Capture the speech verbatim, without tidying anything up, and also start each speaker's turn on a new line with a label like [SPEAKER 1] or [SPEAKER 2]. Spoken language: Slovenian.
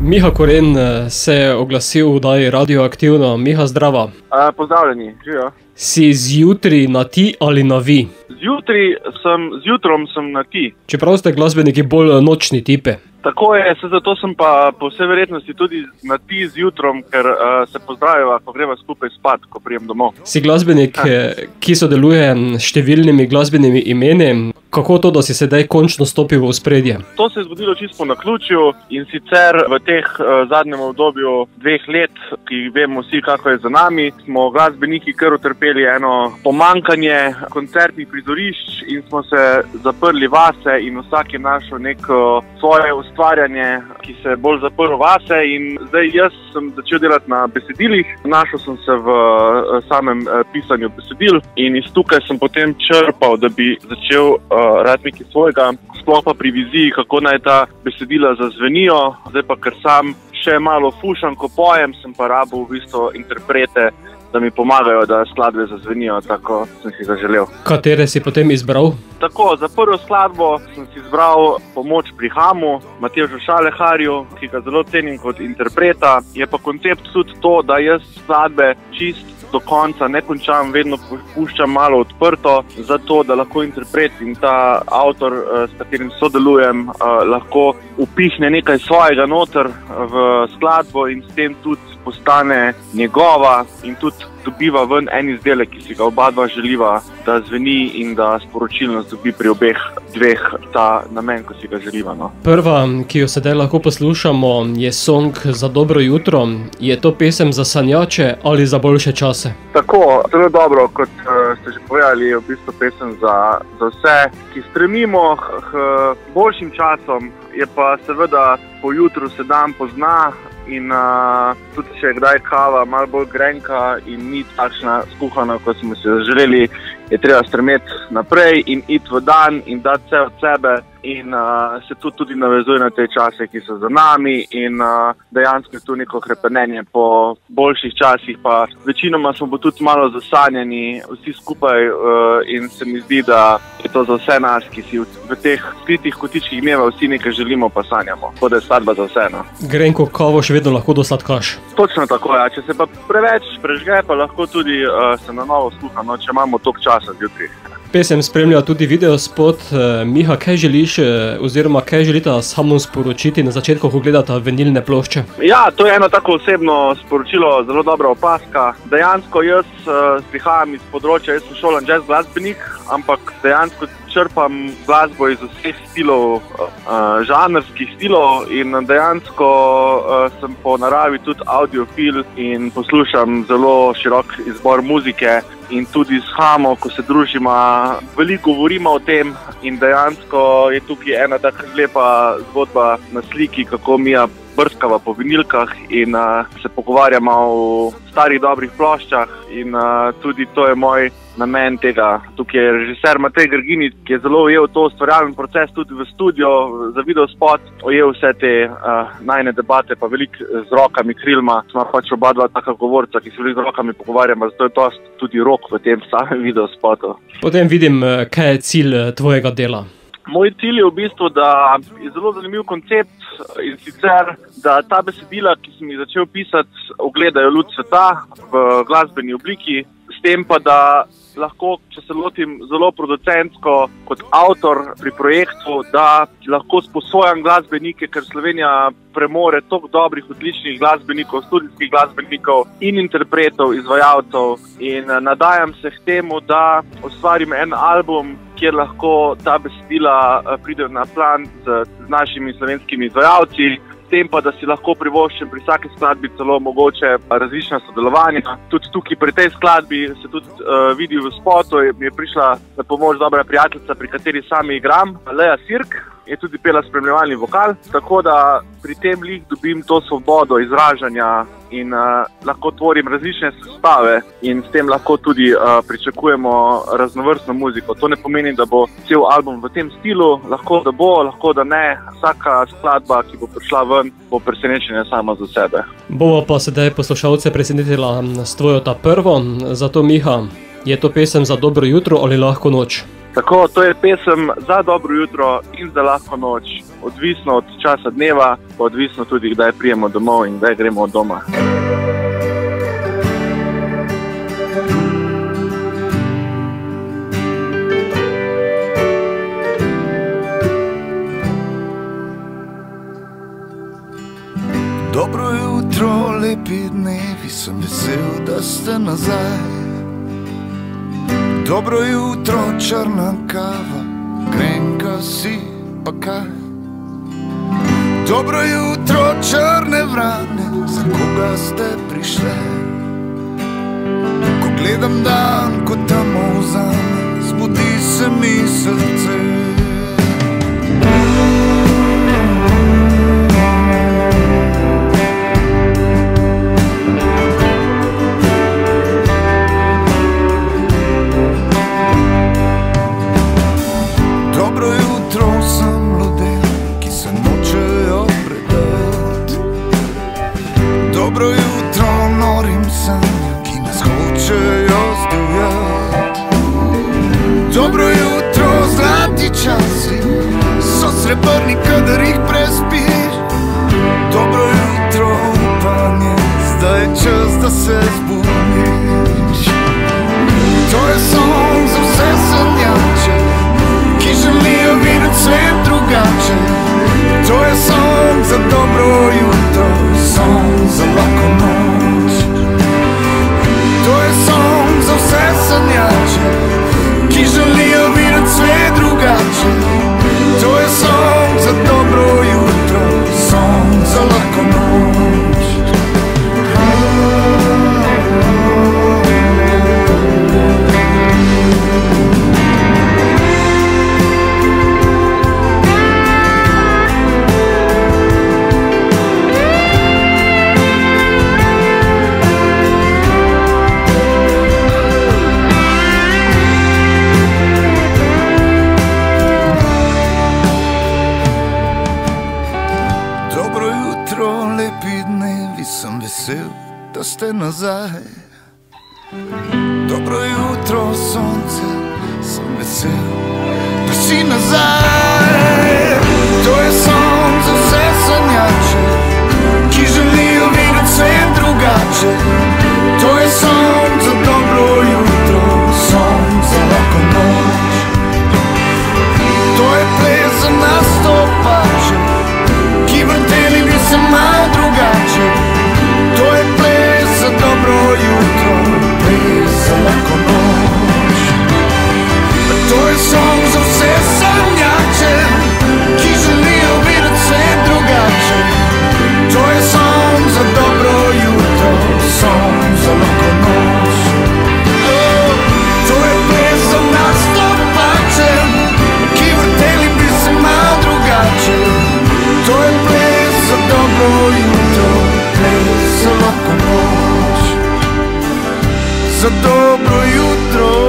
[SPEAKER 1] Miha Koren se je oglasil v oddaji Radioaktivno. Miha, zdrava.
[SPEAKER 2] A, pozdravljeni, živijo.
[SPEAKER 1] Si zjutri na ti ali na vi?
[SPEAKER 2] Zjutri sem, zjutrom sem na ti.
[SPEAKER 1] Čeprav ste glasbeniki bolj nočni tipe.
[SPEAKER 2] Tako je, se zato sem pa po vsej verjetnosti tudi na ti zjutrom, ker uh, se pozdraviva, ko greva skupaj spat, ko prijem domov.
[SPEAKER 1] Si glasbenik, ki sodeluje s številnimi glasbenimi imeni. Kako to, da si sedaj končno stopil v ospredje?
[SPEAKER 2] To se je zgodilo čisto po naključju in sicer v teh uh, zadnjem obdobju dveh let, ki vemo vsi, kako je za nami, smo glasbeniki kar utrpeli eno pomankanje koncertnih prizorišč in smo se zaprli vase in vsak je našel neko svoje ustvarjanje, ki se je bolj zaprl vase, in zdaj jaz sem začel delati na besedilih, našel sem se v uh, samem uh, pisanju besedil in iz tukaj sem potem črpal, da bi začel uh, rad nekaj svojega, sploh pa pri viziji, kako naj ta besedila zazvenijo. Zdaj pa, ker sam še malo fušam, ko pojem, sem pa rabil v bistvu interprete, da mi pomagajo, da skladbe zazvenijo, tako sem si zaželel.
[SPEAKER 1] Katere si potem izbral?
[SPEAKER 2] Tako, za prvo skladbo sem si izbral Pomoč pri Hamu, Matevžu Šaleharju, ki ga zelo cenim kot interpreta. Je pa koncept tudi to, da jaz skladbe čist do konca ne končam, vedno puščam malo odprto, zato da lahko interpret in ta avtor, s katerim sodelujem, lahko upihne nekaj svojega noter v skladbo in s tem tudi postane njegova in tudi dobiva ven en izdelek, ki si ga oba dva želiva, da zveni in da sporočilnost dobi pri obeh dveh ta namen, ko si ga želiva. No. Prva,
[SPEAKER 1] ki jo sedaj lahko poslušamo, je song Za dobro jutro. Je to pesem za sanjače ali za boljše čase?
[SPEAKER 2] Tako, zelo dobro, kot uh, ste že povedali, je v bistvu pesem za, za vse, ki stremimo k boljšim časom, je pa seveda po jutru se dan pozna. In uh, tudi če je kdaj kava malo bolj grenka in ni takšna skuhana, kot smo si želeli, je treba stremeti naprej in iti v dan in dati vse od sebe in uh, se tudi, tudi navezuje na te čase, ki so za nami, in uh, dejansko je tu neko hrepenenje po boljših časih, pa večinoma smo bo tudi malo zasanjani vsi skupaj uh, in se mi zdi, da je to za vse nas, ki si v, v teh skritih kotičkih dneva vsi nekaj želimo pa sanjamo. To je skladba za vse. No.
[SPEAKER 1] Grenko kavo še vedno lahko dosladkaš.
[SPEAKER 2] Točno tako, ja. Če se pa preveč prežge, pa lahko tudi uh, se na novo skuha, no, če imamo toliko časa zjutraj.
[SPEAKER 1] Pesem spremlja tudi videospot. Miha, kaj želiš oziroma kaj želite s Hamom sporočiti na začetku, ko gledate vinilne plošče?
[SPEAKER 2] Ja, to je eno tako osebno sporočilo, zelo dobra opaska. Dejansko jaz uh, prihajam iz področja, jaz sem šolan jazz glasbenik, ampak dejansko črpam glasbo iz vseh stilov, uh, žanrskih stilov in dejansko uh, sem po naravi tudi audiofil in poslušam zelo širok izbor muzike. In tudi s Hamo, ko se družimo, veliko govorimo o tem in dejansko je tukaj ena taka lepa zgodba na sliki, kako Mija brskava po vinilkah in uh, se pogovarjamo o starih dobrih ploščah in uh, tudi to je moj namen tega. Tukaj je režiser Matej Grgini, ki je zelo ujel to ustvarjalni proces tudi v studio za videospot, ujel vse te uh, najne debate, pa veliko z rokami, krilma. Smo pač oba dva taka govorca, ki se veliko z rokami pogovarjamo, zato je to tudi rok v tem samem videospotu.
[SPEAKER 1] Potem vidim, kaj je cilj tvojega dela.
[SPEAKER 2] Moj cilj je v bistvu, da je zelo zanimiv koncept in sicer, da ta besedila, ki sem jih začel pisati, ogledajo luč sveta v glasbeni obliki, s tem pa, da lahko, če se lotim zelo producentsko kot avtor pri projektu, da lahko sposojam glasbenike, ker Slovenija premore toliko dobrih, odličnih glasbenikov, studijskih glasbenikov in interpretov, izvajalcev in nadajam se k temu, da ustvarim en album, kjer lahko ta besedila pridejo na plan z, z našimi slovenskimi izvajalci, s tem pa, da si lahko privoščim pri vsaki skladbi celo mogoče različna sodelovanja. Tudi tukaj pri tej skladbi se tudi uh, vidi v spotu, mi je prišla na pomoč dobra prijateljica, pri kateri sami igram, Leja Sirk, je tudi pela spremljevalni vokal, tako da pri tem lih dobim to svobodo izražanja in uh, lahko tvorim različne sestave in s tem lahko tudi uh, pričakujemo raznovrstno muziko. To ne pomeni, da bo cel album v tem stilu, lahko da bo, lahko da ne. Vsaka skladba, ki bo prišla ven, bo presenečenje sama za sebe.
[SPEAKER 1] Bova pa sedaj poslušalce presenetila s tvojo ta prvo, zato Miha, je to pesem za dobro jutro ali lahko noč?
[SPEAKER 2] Tako, to je pesem za dobro jutro in za lahko noč, odvisno od časa dneva, pa odvisno tudi, kdaj prijemo domov in kdaj gremo od doma.
[SPEAKER 3] Dobro jutro, lepi dnevi, sem vesel, da ste nazaj. Dobro jutro, črna kava, grenka si pa kaj. Dobro jutro, črne vrane, za koga ste prišle. Ko gledam dan, ko tamo vzame, zbudi se mi srce. Dobro jutro vsem ljudem, ki se nočejo predati. Dobro jutro norim sanjam, ki nas hočejo zdivjati. Dobro jutro zlati časi, so srebrni, kadar jih prespiš. Dobro jutro upanje, zdaj je čas, da se zbudiš. To je song za vse sanjače, ki želijo videti svet drugače. To je song za dobro jutro, song za lahko noč. To je song za vse sanjače, ki želijo videti svet drugače. To je song za dobro jutro, song za lahko noč. Sem vesel, da ste nazaj. Dobro jutro, sonce, sem vesel, da si nazaj. To je song za vse sanjače, ki želijo videti svet drugače. To je song za dobro jutro, song za lahko noč. To je ples za nastopače, ki vrteli bi se malo drugače. To je ples za dobro jutro, ples za lahko noč. To je song za vse sanjače, ki želijo videti svet drugače. To je song za dobro jutro, song za lahko noč. To je ples za nastopače, ki vrteli bi se malo drugače. To je ples za dobro jutro, ples za lahko noč. Za dobro jutro.